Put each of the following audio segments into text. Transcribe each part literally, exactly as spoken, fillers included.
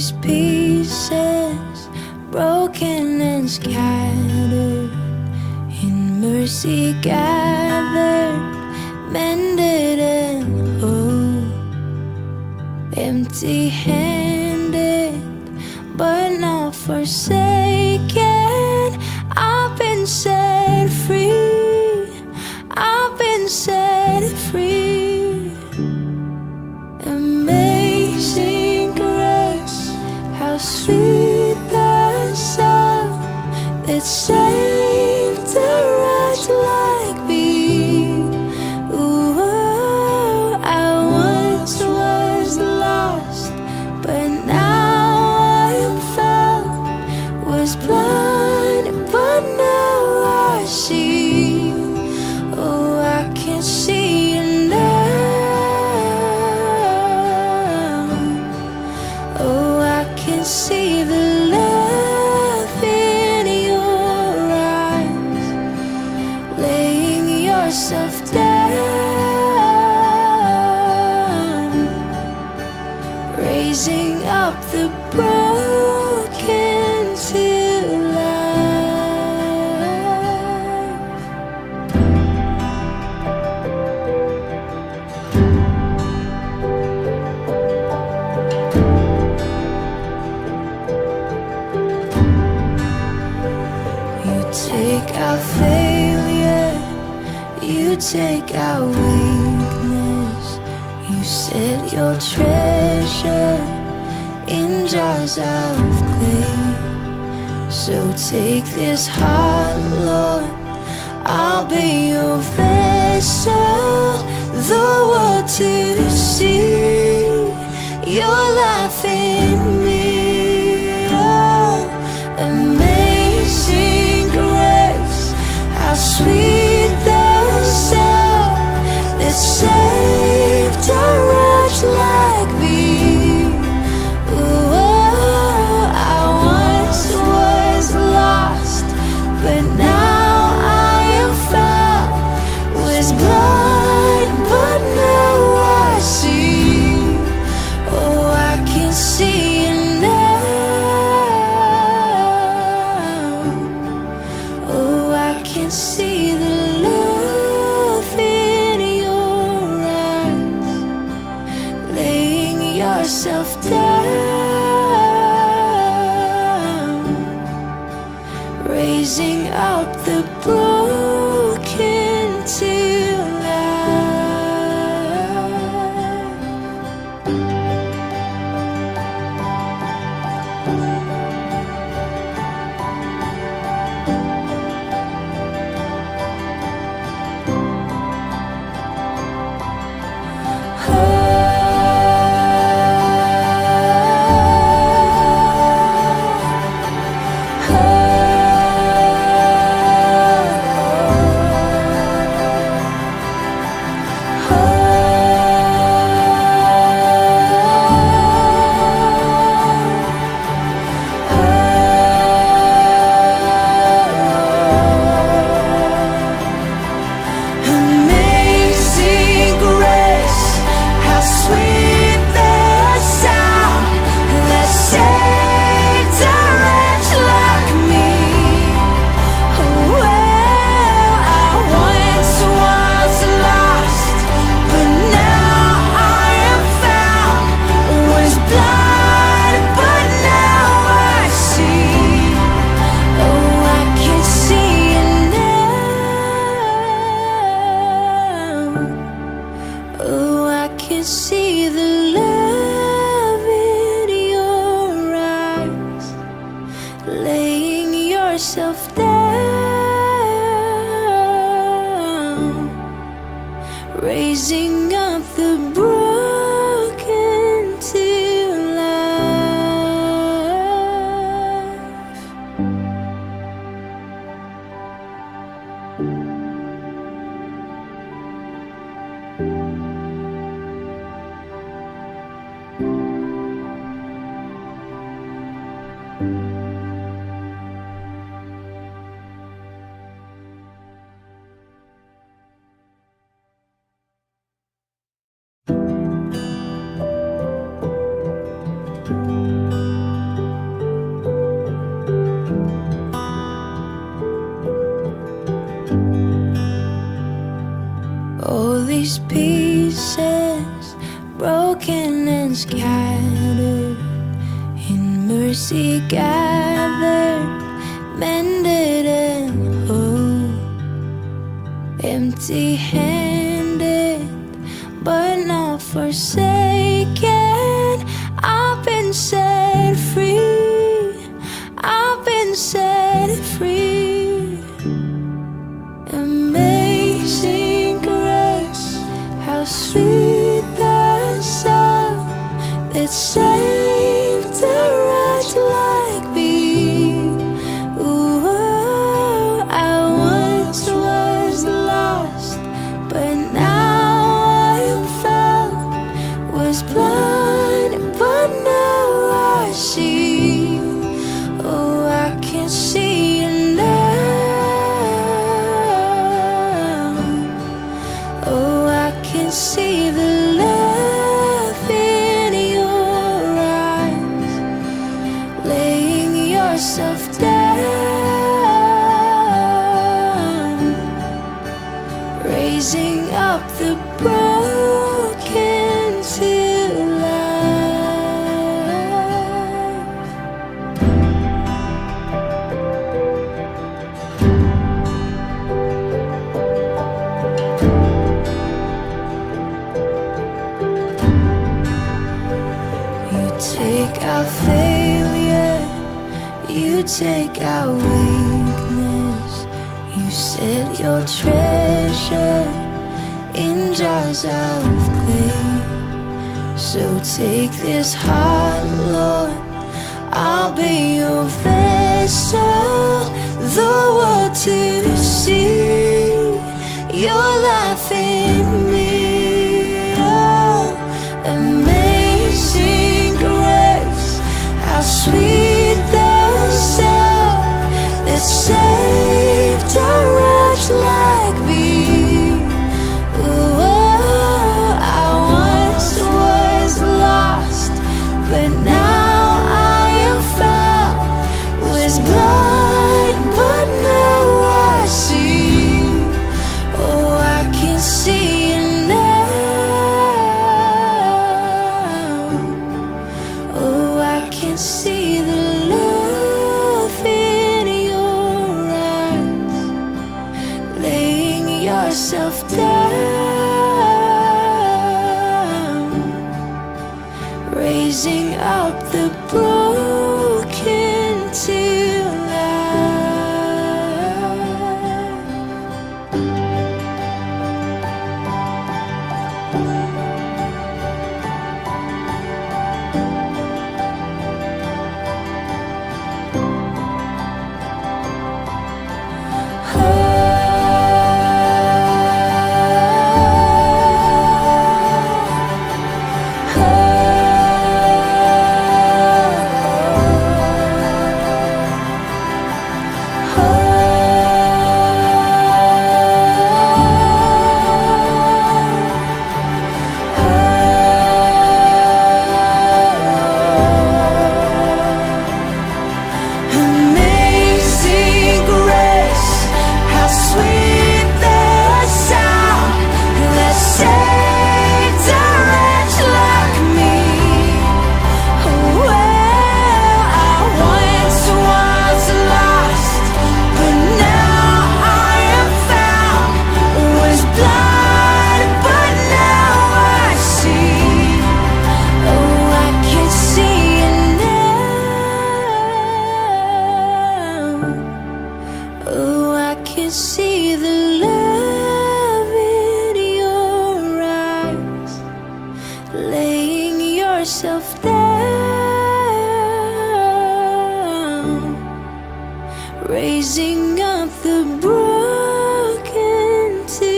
lost pieces, broken and scattered, in mercy gathered, mended and whole, empty-handed but not forsaken. I've been set free, I've been set free. Amazing grace, how sweet the sound that saved a wretch like me. Ooh, I once was lost, but now I am found. Was blind, but now I see. Oh, I can see you now. Oh, I can see the love in your eyes, laying yourself down, raising up the broken to life. You take out failure, you take out weakness, you set your treasure in jars of clay. So take this heart, Lord, I'll be your vessel, the world to see your life in me. Oh, amazing grace, how sweet the sound that saved a wretch like me. But now I am found. Was blind, but now I see. Oh, I can see you now. Oh, I can see the love in your eyes, laying yourself down, raising up the broken to see the love in your eyes, laying yourself down, raising up the broken to life. pieces, broken and scattered, in mercy gathered, mended and whole, empty-handed but not forsaken. I've been set free, I've been set free. Amazing grace, how sweet the sound that saved a wretch like me. Ooh, I once was lost, but now I am found. Was blind, but now I see. Oh, I can see you now. Oh, I can see the love in your eyes, laying yourself down, raising up the broken to life. You take out failure, you take out weakness, you set your treasure in jars of clay. So take this heart, Lord, I'll be your vessel, the world to see your life in me. Oh, amazing grace, how sweet the sound that saved a wretch like me. But now I am found. Was blind, but now I see. Oh, I can see you now. Oh, I can see the love in your eyes, laying yourself down, raising up the broken to see the love in your eyes, laying yourself down, raising up the broken to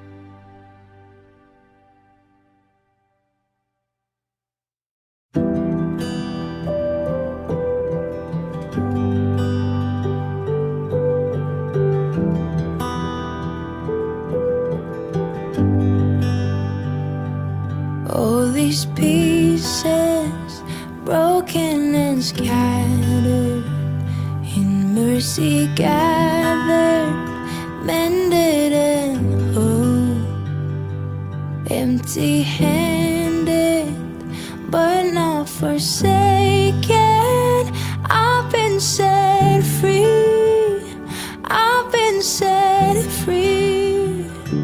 life. All these pieces, broken and scattered, in mercy gathered, mended and whole. Empty-handed, but not forsaken. I've been set free. I've been set free.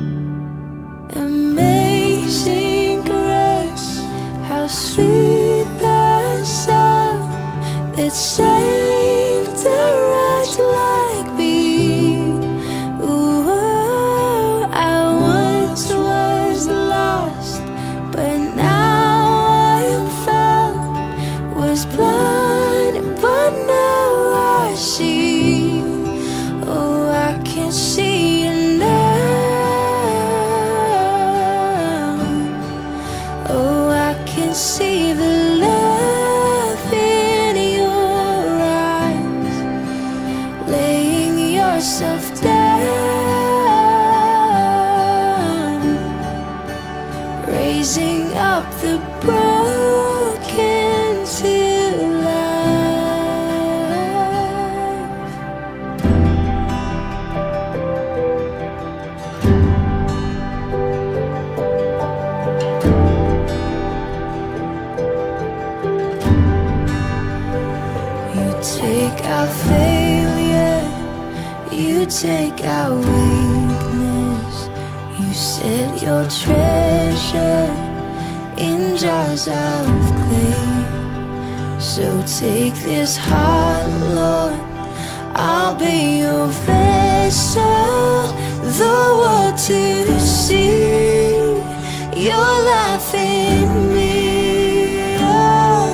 Amazing grace, how sweet the sound that saved a wretch like me. Ooh, I once was lost, but now I am found. Was blind, but now I see. Oh, I can see you now. Oh, I can see the love in your eyes, laying yourself down, raising up the broken to life. You take our failure, you take our weakness, you set your treasure in jars of clay. So take this heart, Lord, I'll be your vessel, the world to see your life in me. Oh,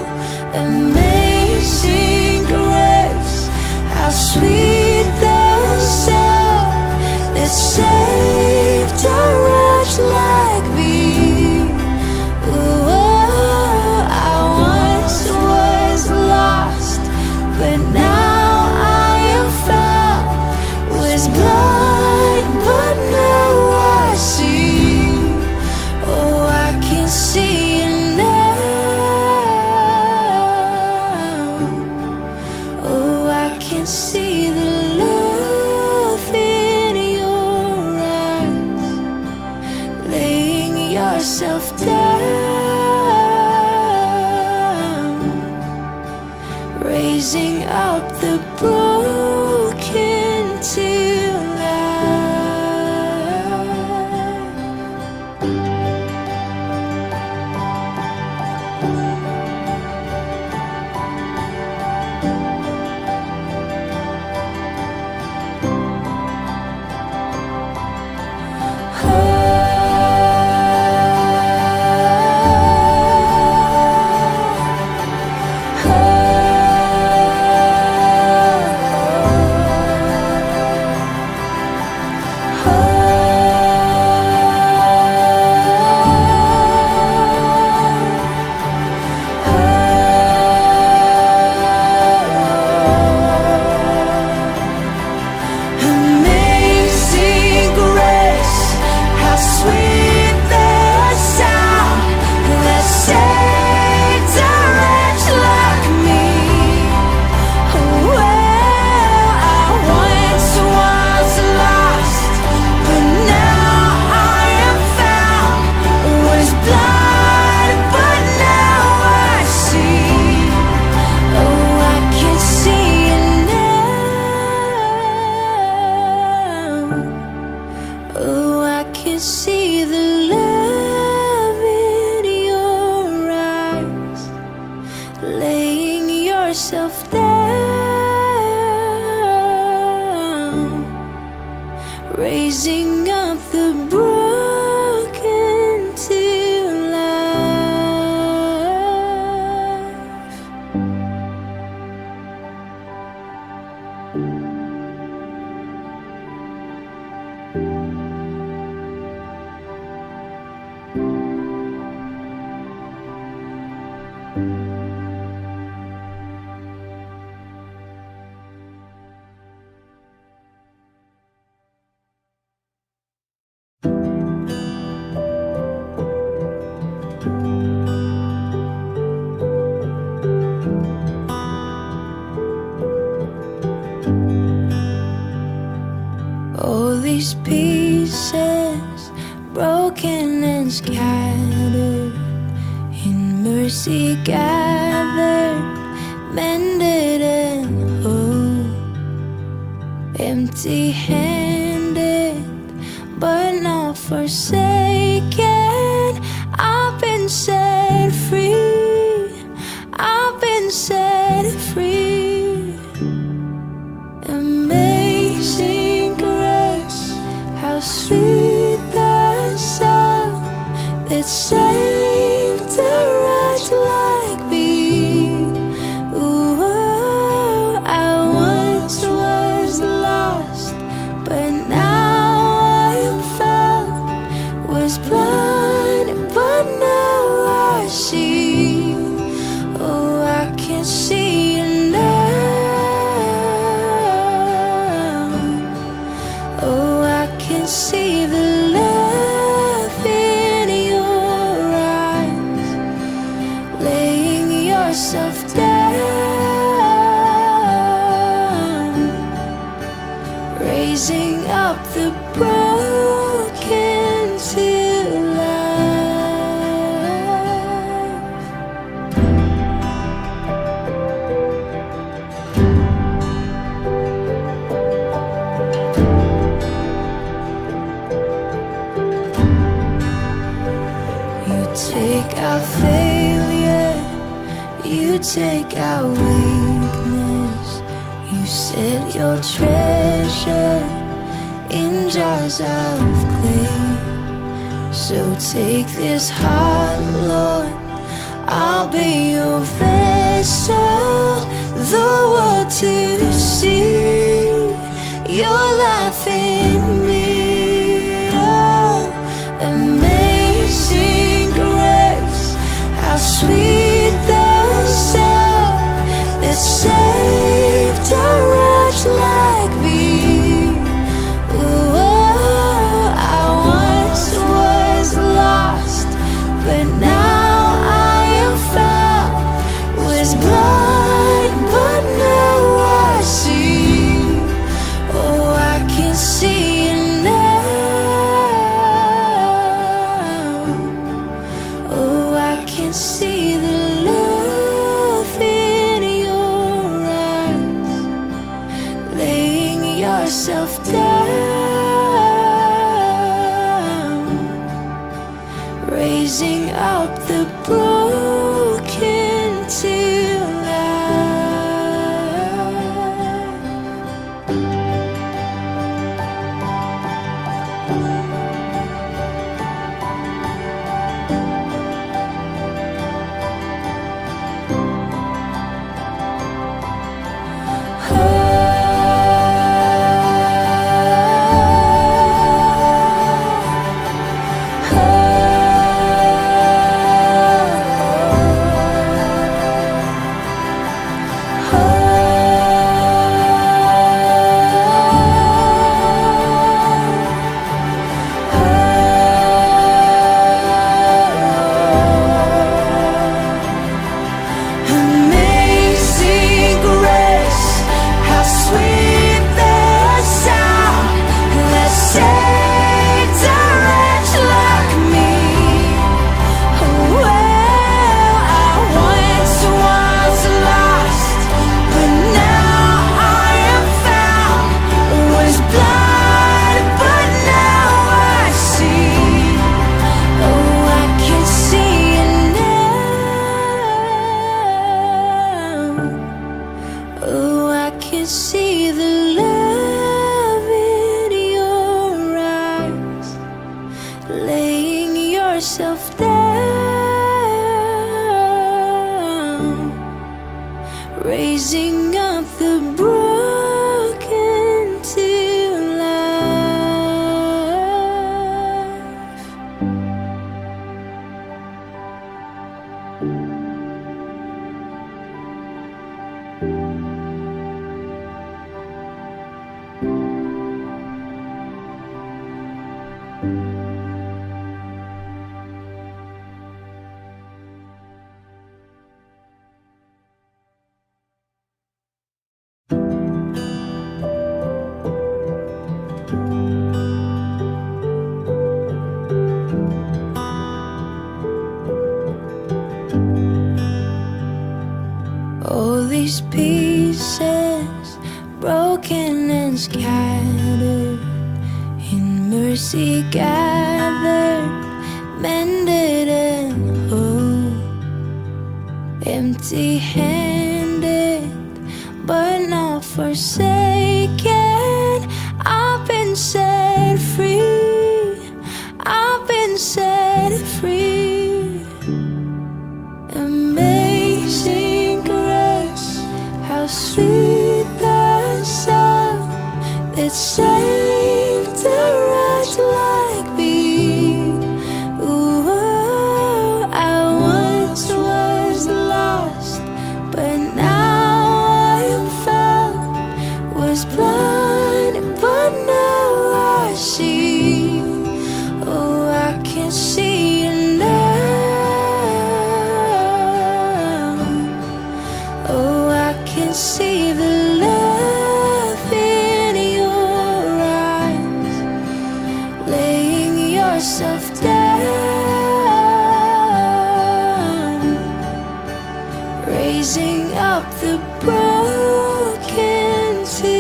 amazing grace, how sweet the sound that saved a wretch like me. But now I am found. Was blind, but now I see. Oh, I can see you now. Oh, I can see the love in your eyes, laying yourself down, raising up the broken to life. mercy gathered, mended and whole, empty-handed but not forsaken. I've been set free, I've been set free. Amazing grace, how sweet the sound that saved a wretch like me. Ooh, I once was lost, but now I am found. Was blind, but now I see. Oh, I can see you now. Oh, I can see the love in your eyes, laying yourself down, raising up the broken to life. You take out failure, you take out weakness, you set your treasure in jars of clay. So take this heart, Lord, I'll be your vessel, the world to see your life in me. Oh, amazing grace, how sweet the sound that saved a wretch like me. But now I am found. Was blind, but now I see. Oh, I can see you now. Oh, I can see the love in your eyes, laying yourself down, raising up the broken to see the love in your eyes, laying yourself down, raising up the broken to life. All these pieces, broken and scattered, in mercy gathered, mended and whole. Empty-handed, but not forsaken. I've been set free. I've been set free. Amazing grace, how sweet the sound that saved a wretch like me. Ooh, I once was lost, but now I am found. Was blind, but now I see. Oh, I can see you now. Oh, I can see the love in your eyes, laying yourself down, raising up the broken to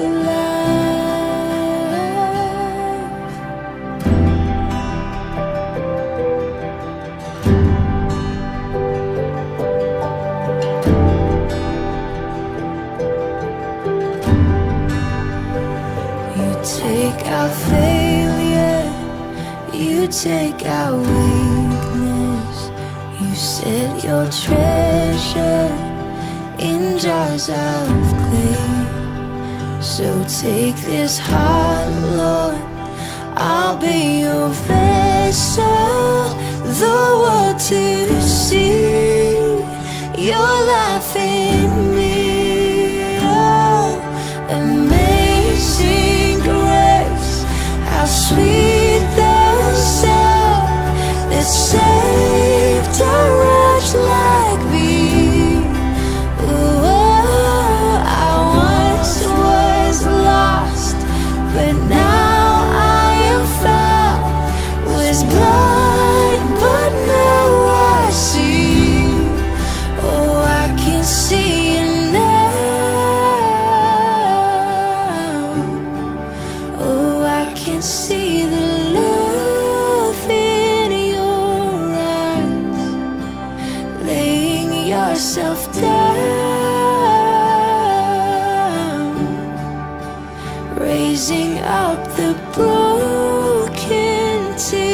life. You take out failure, you take out weakness. You set your treasure in jars of clay. So take this heart, Lord, I'll be your vessel, the world to see your life in me. Oh, amazing grace, how sweet the sound that saved a wretch like me. But now I am found. Was blind, but now I see. Oh, I can see you now. Oh, I can see the love in your eyes, laying yourself down, raising up the broken to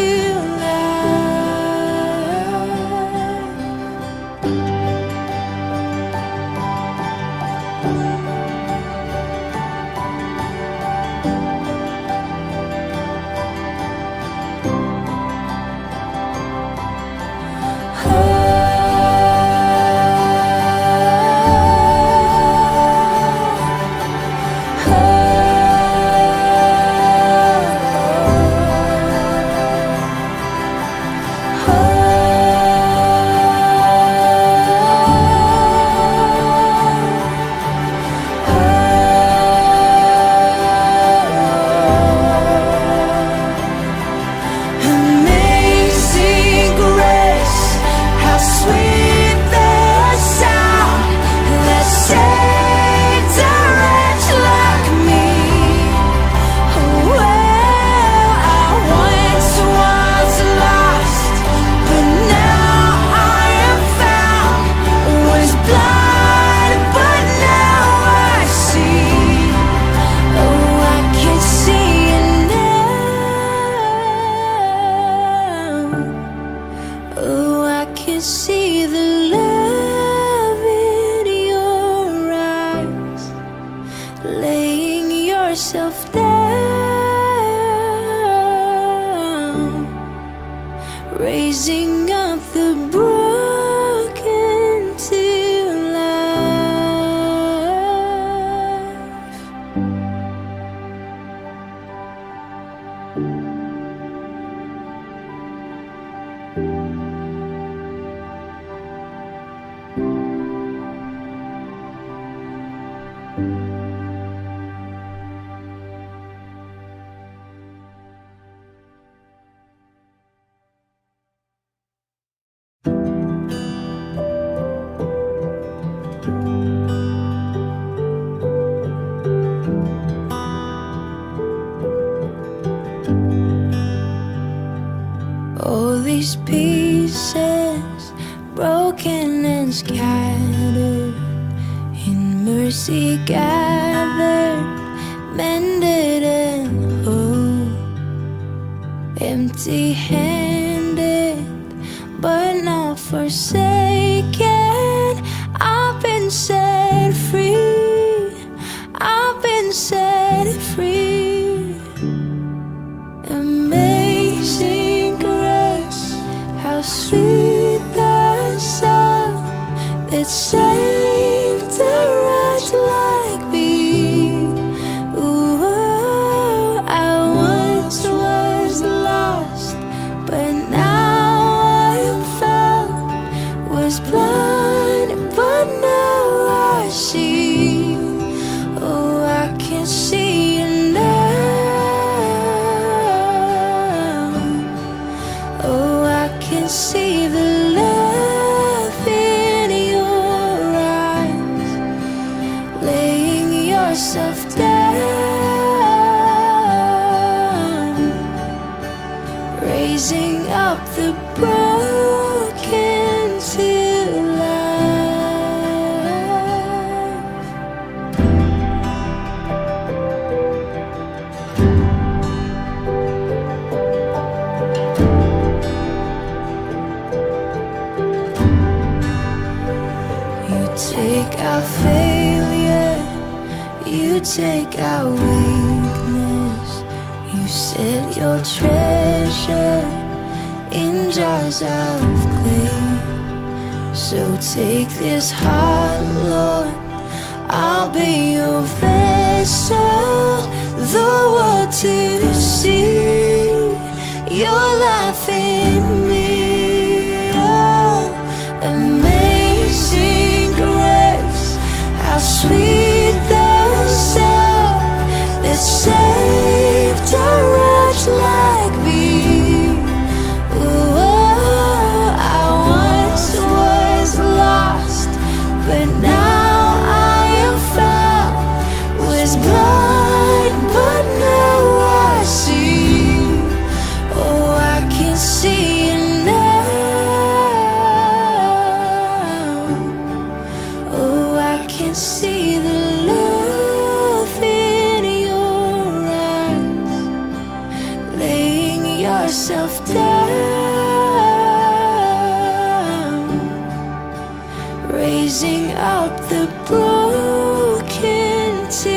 see the love in your eyes, laying yourself down, raising up the broken to life. scattered, in mercy gathered, mended and whole, empty-handed but not forsaken. I've been set free, I've been set free. Amazing grace, how sweet the sound that saved a wretch like me. Ooh, I once was lost, but now I am found. Was blind, but now I see. Oh, I can see you now. Oh, I can see the love in your eyes, laying yourself down, raising up the broken to life. You take our failure, you take our weakness, you set your treasure in jars of clay. So take this heart, Lord, I'll be your vessel, the world to see your life in me. Oh, amazing grace, how sweet the sound that saved a wretch like me. But now I am found. Was blind, but now I see. Oh, I can see you now. Oh, I can see the love in your eyes, laying yourself down, raising up the broken to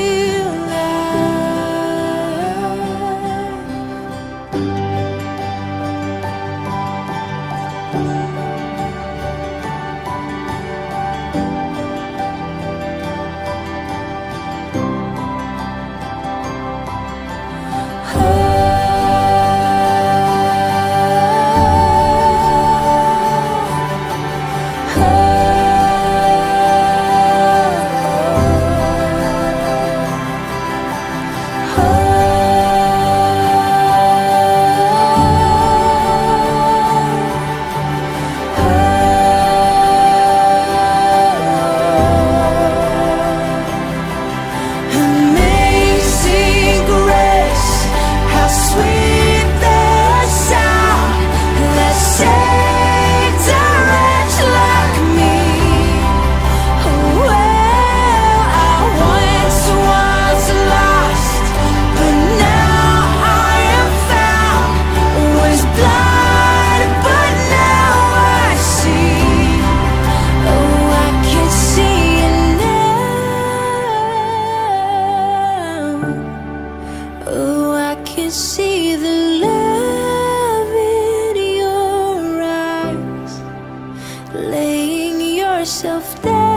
yourself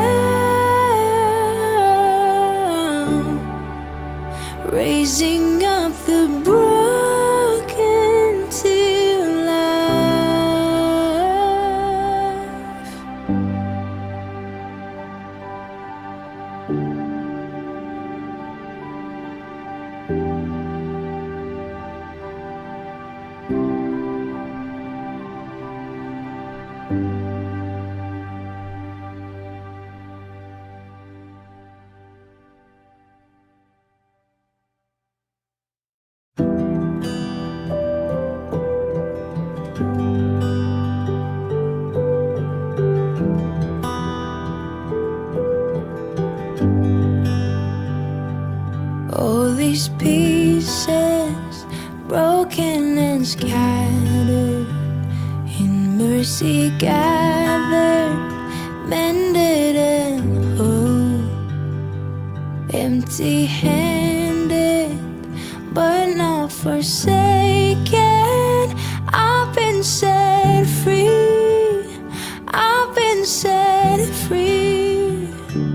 down, raising up the broken to life. these pieces, broken and scattered, in mercy gathered, mended and whole, empty-handed but not forsaken. I've been set free, I've been set free.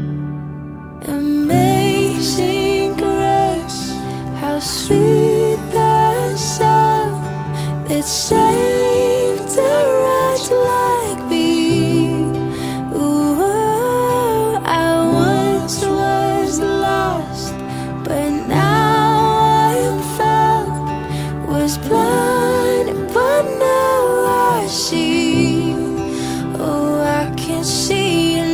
Amazing grace, how sweet the sound that saved a wretch like me. Ooh, I once was lost, but now I am found. Was blind, but now I see. Oh, I can see you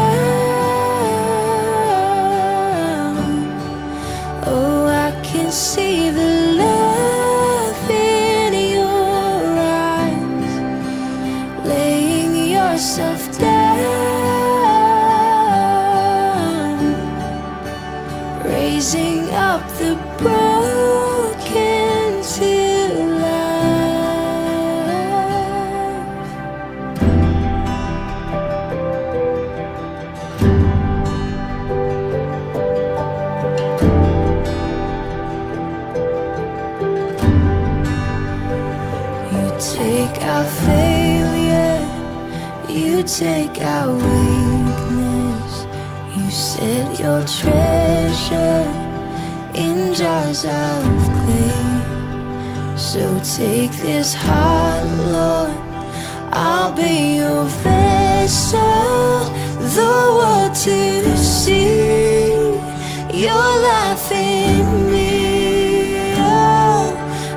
now. Oh, I can see the love in your eyes, laying yourself down, raising up the broken to take our failure, you take our weakness. You set your treasure in jars of clay. So take this heart, Lord, I'll be your vessel, the world to see your life in me. Oh,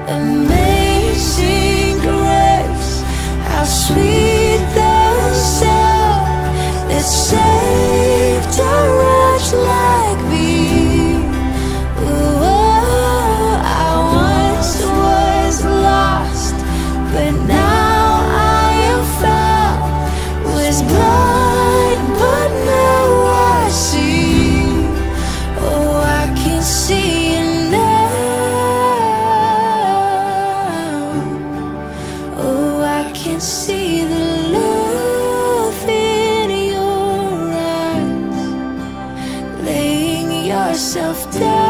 amazing grace, how sweet the sound that saved a wretch like me. Ooh, I once was lost, but now I am found. Was blind, but now I see. Oh, I can see you now. Oh, I can see the love in your eyes, laying yourself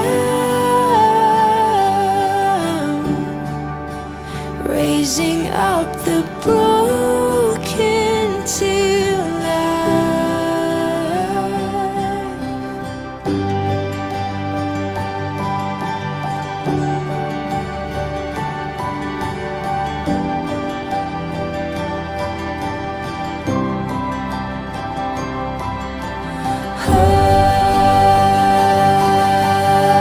down, raising up the broken to life.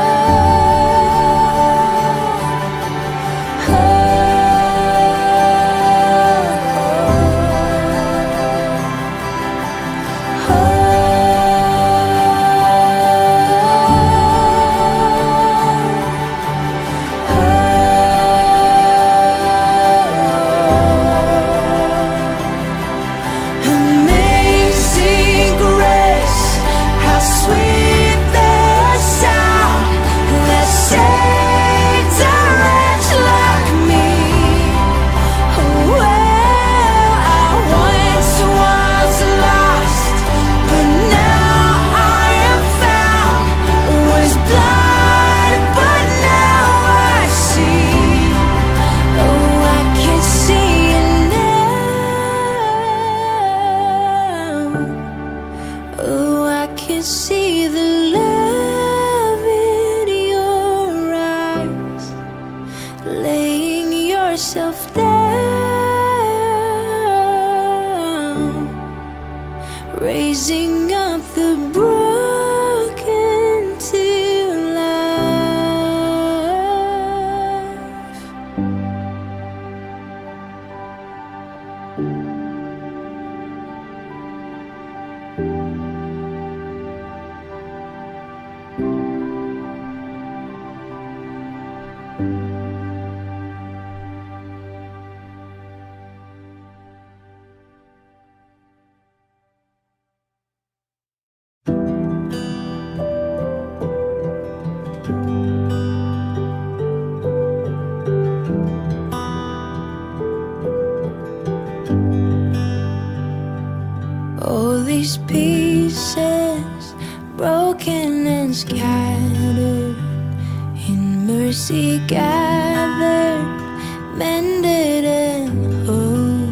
these pieces, broken and scattered, in mercy gathered, mended and whole,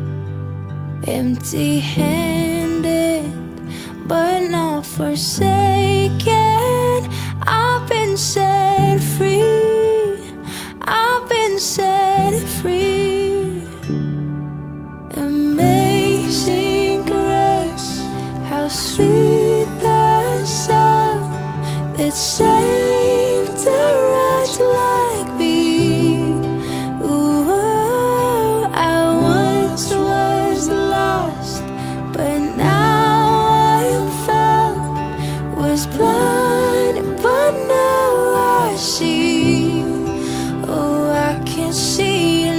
empty-handed but not forsaken. I've been set free, I've been set free. Amazing grace, how sweet the sound that saved a wretch like me. Ooh, I once was lost, but now I am found. Was blind, but now I see. Oh, I can see you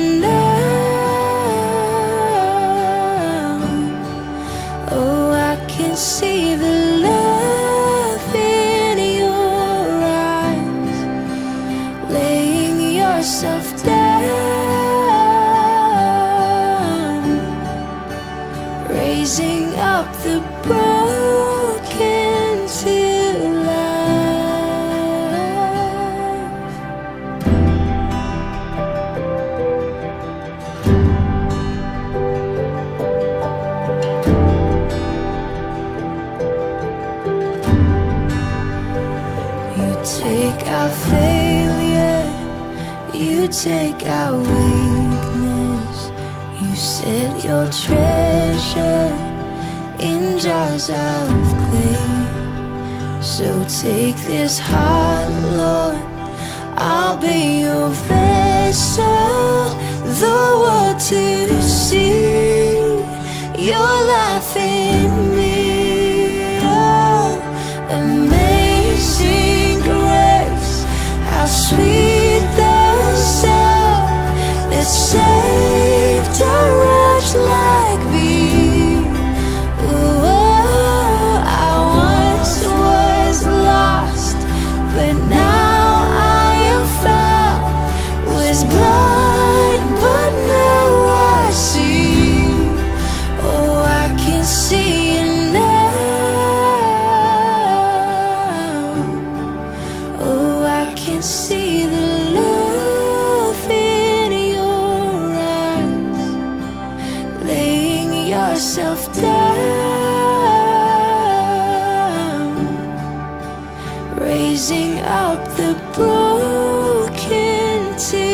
now. Oh, I can see the love in your eyes, laying yourself down, raising up the broken to life. You take our failure, you take our weakness, you set your treasure in jars of clay. So take this heart, Lord, I'll be your vessel, the world to see your life in me. Oh, amazing grace, how sweet the sound that saved a wretch like me. But now I am found. Was blind, but now I see. Oh, I can see you now. Oh, I can see the love in your eyes, laying yourself down, raising up the broken to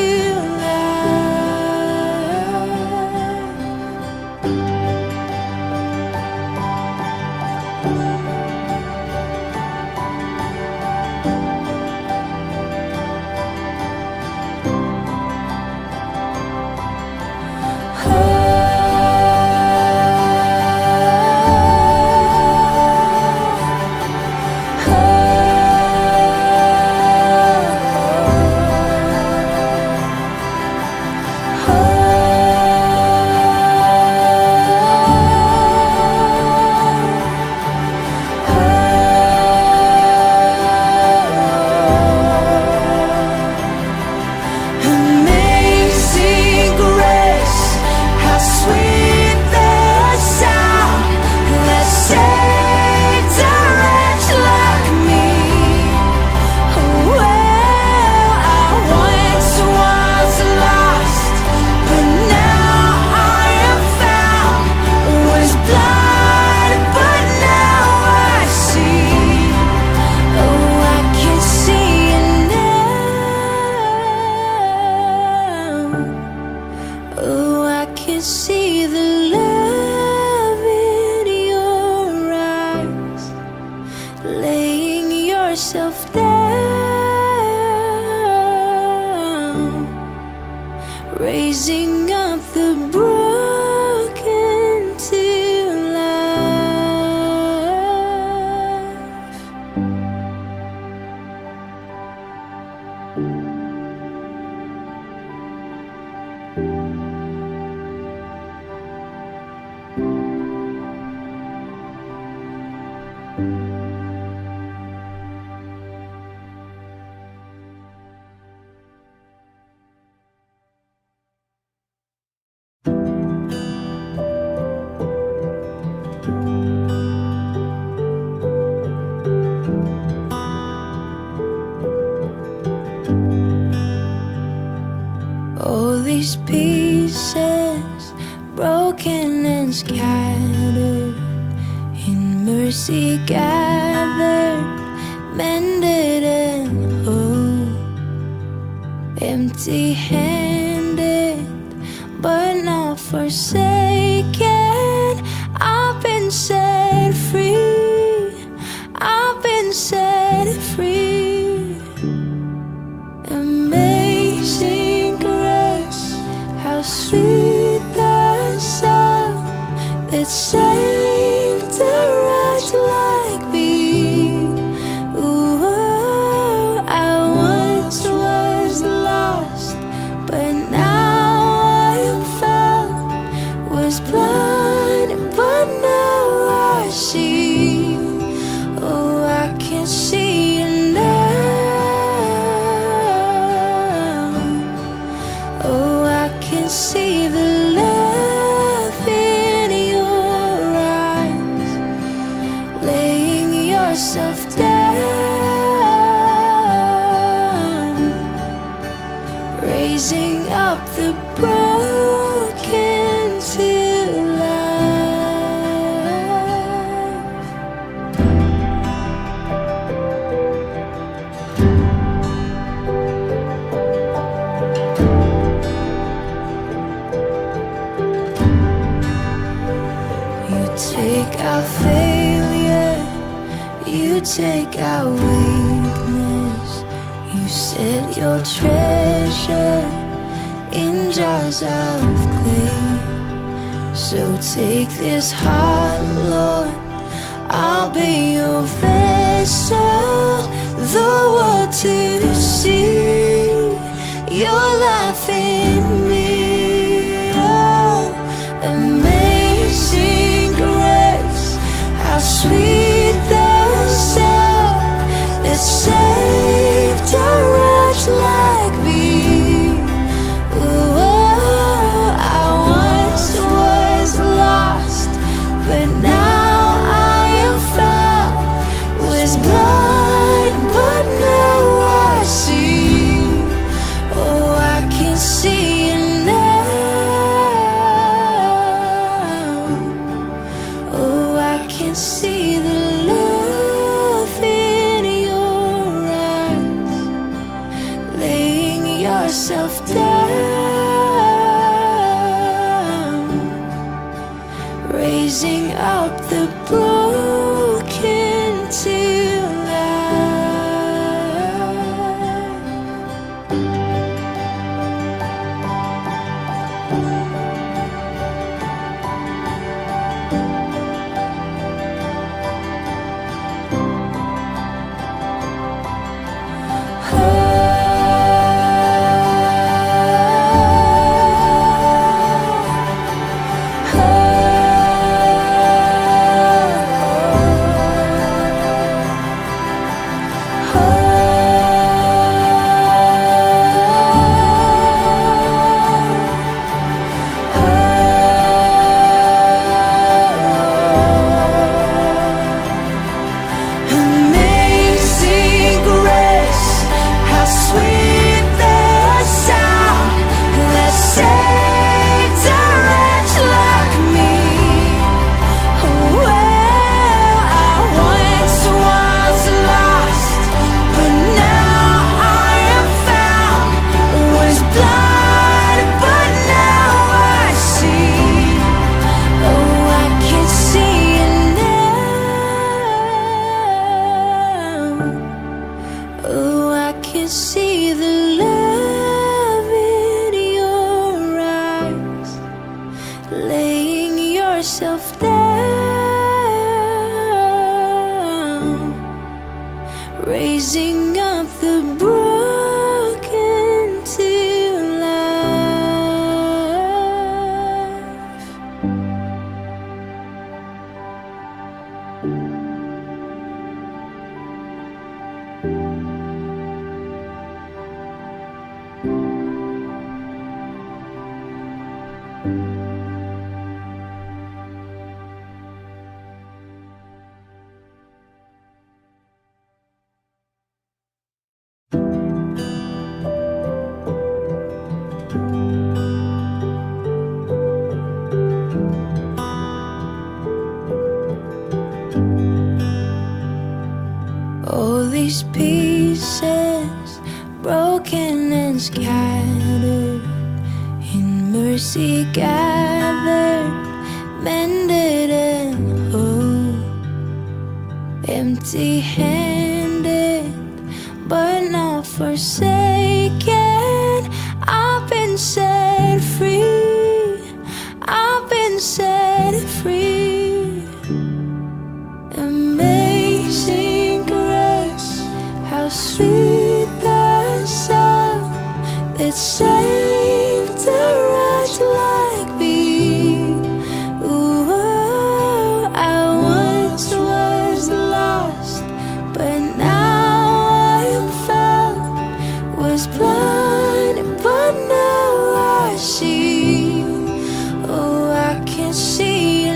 and scattered, in mercy gathered, mended and whole, empty-handed but not forsaken. I've been set free, I've been set free. Amazing grace, how sweet the sound that saved a wretch like me. Ooh, I once was lost, but now I am found. Was blind, but now I see. Oh, I can see you now. Oh, I can see the love in your eyes, laying yourself down, raising up the broken to life. You take our failure, you take our weakness, you set your treasure in jars of clay. So take this heart, Lord, I'll be your vessel, the world to see your life in me. Oh, amazing grace, how sweet the sound that saved a wretch like me. But now I am found. Was blind, but now I see. Oh, I can see you now. Oh, I can see the love in your eyes, laying yourself down, raising up the broken to see the love in your eyes, laying yourself down, raising up the broken to these pieces, broken and scattered, in mercy gathered, mended and whole, empty-handed but not forsaken. I've been set free, I've been set free. Amazing grace, how sweet the sound that saved a wretch like me. Ooh, I once was lost, but now I am found. Was blind, but now I see. Oh, I can see you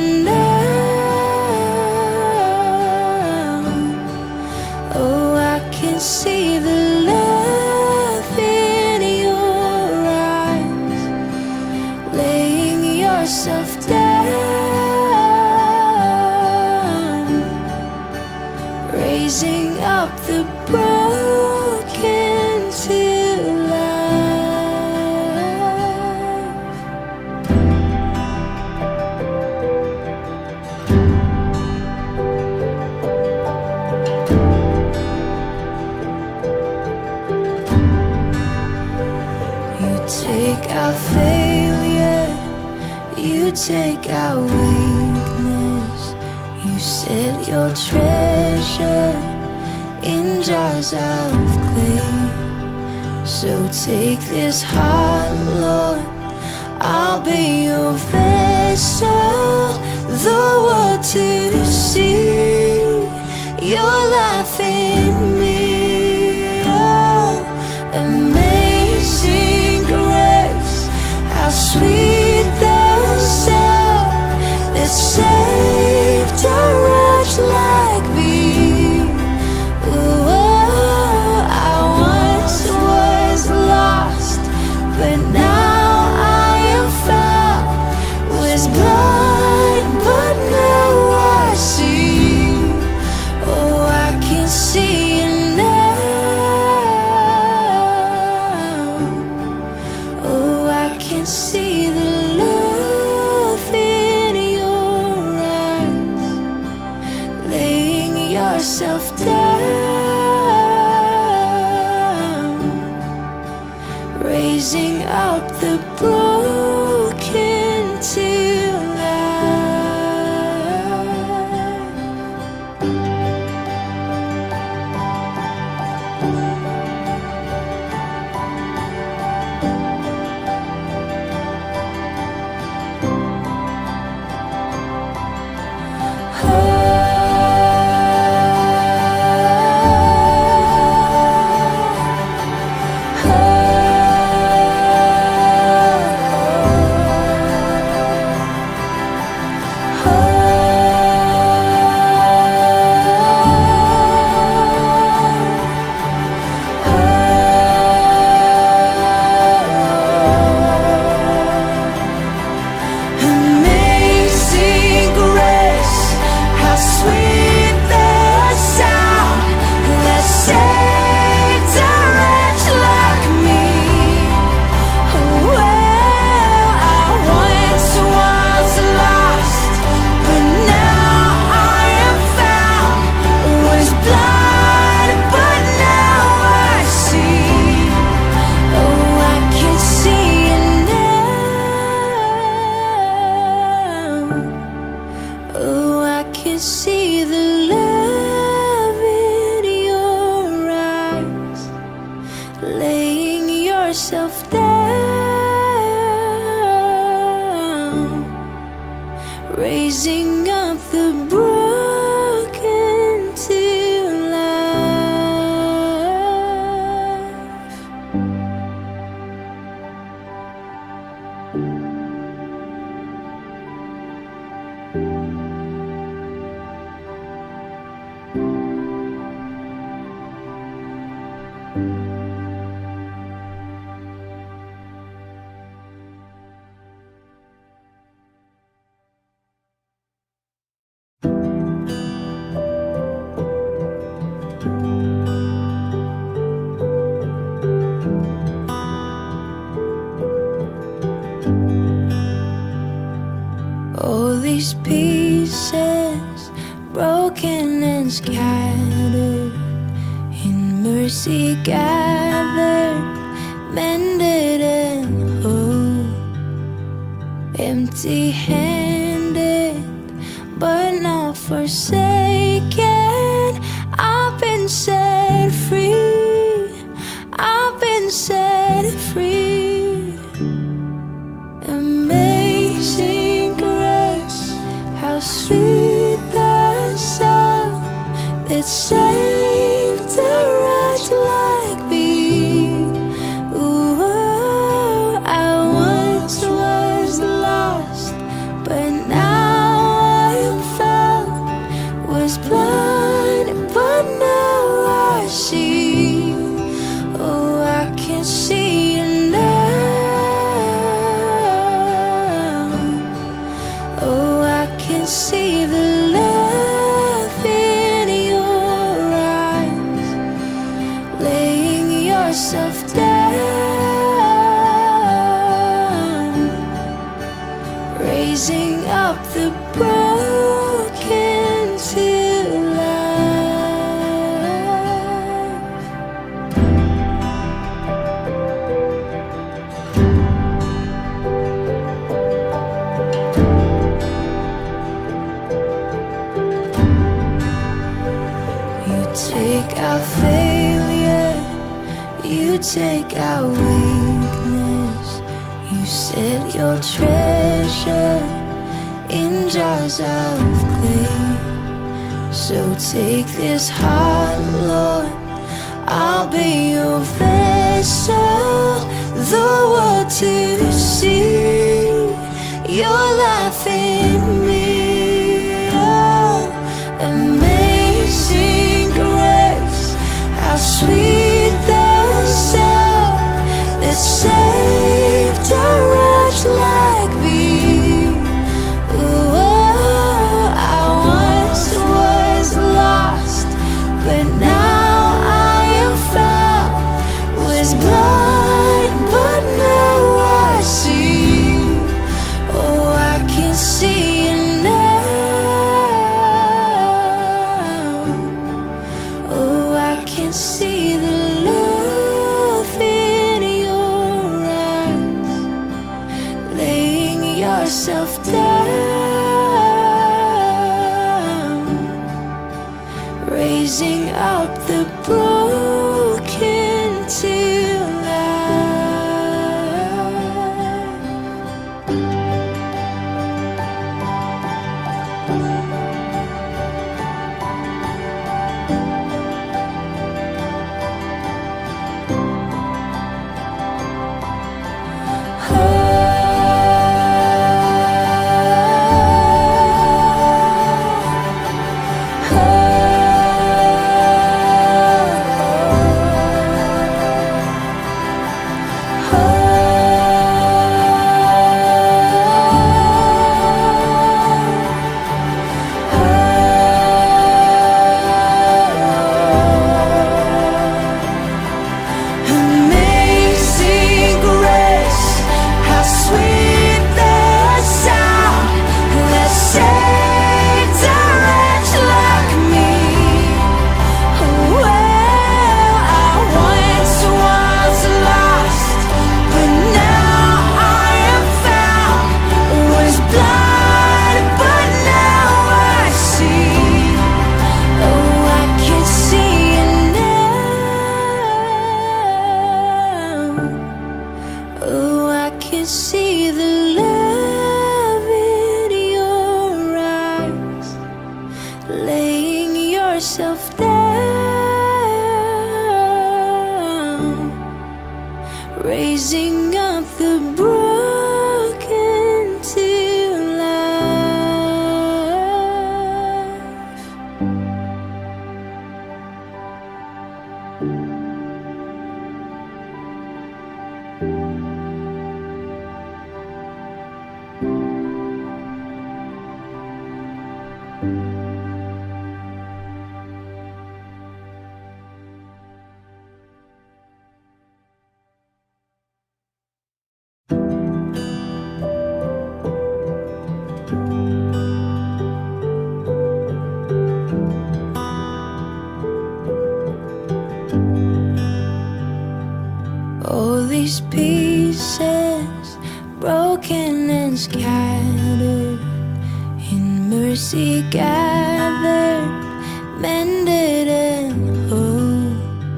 now. Oh, I can see the love in your eyes, laying yourself down, raising up the broken to life. You take our failure, you take our weakness, you set your treasure in jars of clay. So take this heart, Lord, I'll be your vessel, the world to see your life in me. Oh, amazing grace, how sweet the sound that saved a wretch like me. But now I am found. Was blind, but now I see. Oh, I can see you now. Oh, I can see the love in your eyes, laying yourself down, raising up the broken to see the love in your eyes, laying yourself down, raising up the broken to life. these pieces, broken and scattered, in mercy gathered, mended and whole, empty-handed but not forsaken. I've been set free, I've been set free. Amazing grace, how sweet the sound that saved a wretch like me. Ooh, I once was lost, but now I am found. Was blind, but now I see. Oh, I can see you now. Oh, I can see the love in your eyes, laying yourself down, raising up the broken to life. You take out failure, you take out weakness, you set your treasure in jars of clay. So take this heart, Lord, I'll be your vessel, the world to see your life in me. Oh, amazing grace, how sweet the sound that saved a wretch like me. But now I am found. Was blind, but now I see. Oh, I can see you now. Oh, I can see the love in your eyes, laying yourself down, raising up the broken to see the love in your eyes, laying yourself down, raising up the broken to life. mercy gathered, mended and whole,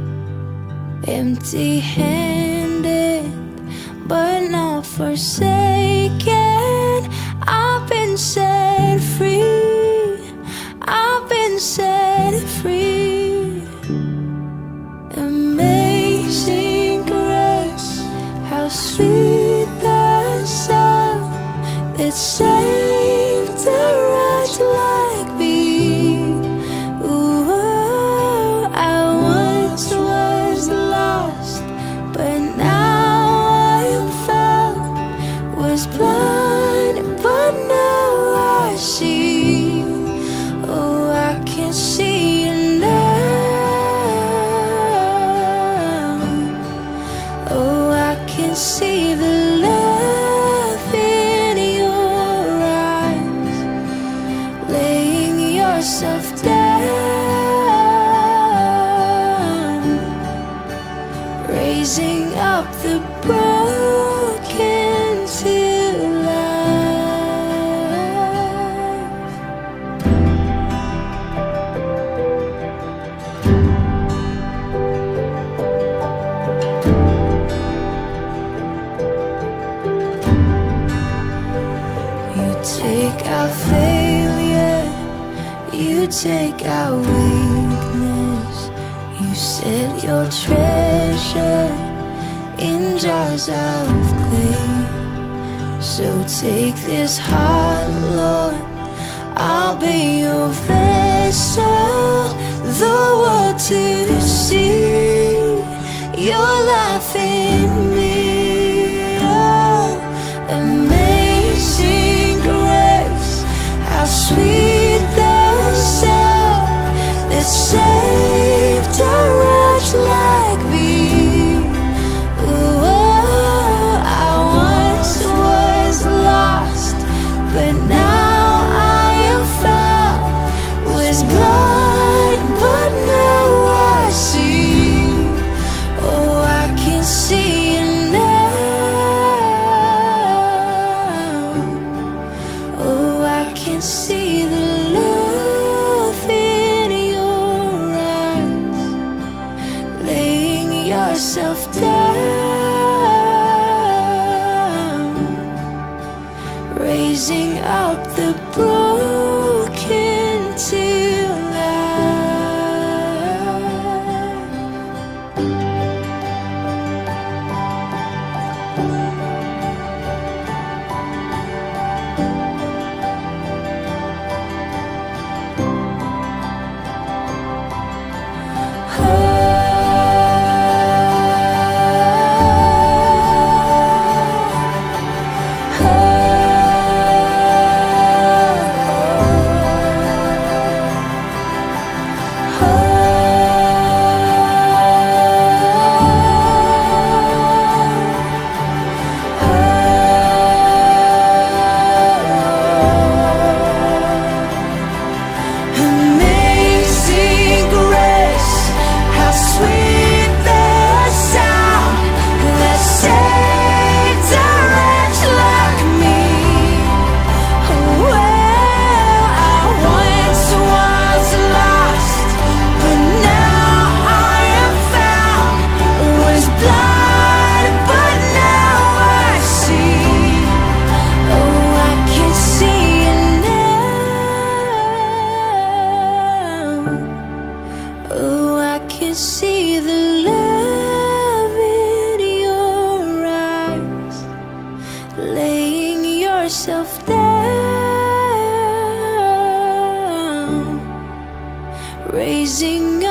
empty-handed but not forsaken. I've been set free, I've been set free. Amazing grace, how sweet the sound that saved a wretch like me. Ooh, I once was lost, but now I am found. Was blind, but now I see. Oh, I can see you now. Oh, I can see the love in your eyes, laying yourself down, raising up the broken to life. You take out failure, you take out weakness, you set your treasure in jars of clay. So take this heart, Lord, I'll be your vessel, the world to see your life in me. Oh, amazing grace, how sweet the sound that saved a wretch like me. But now I am found. Was blind, but now I see. Oh, I can see you now. Oh, I can see the love in your eyes, laying yourself down, raising up the broken to see the love in your eyes, laying yourself down, raising